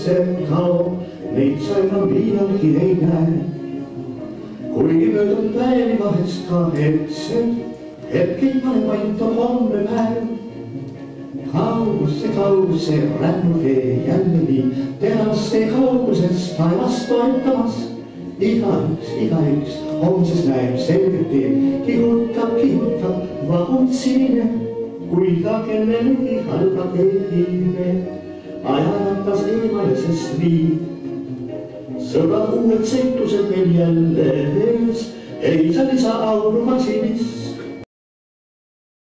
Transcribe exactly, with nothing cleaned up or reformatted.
see kao, neid sa enam iialgi ei näe. Kuigi möödub päevi vahest ka hetkesed, hetkeid pane vaid on homne päev. Kauguse, kauguse rännuvee jällegi teraste kaugusest taevast toetamas. Igaüks, igaüks homses näeb selgelt, kihutab, kihutab, vahund sinine, kui ta kellelegi halba teegime, ajanatas eemale sest viib. Sõbrad uued seiklused meil jälle ees, ei sa lisa auru masinis.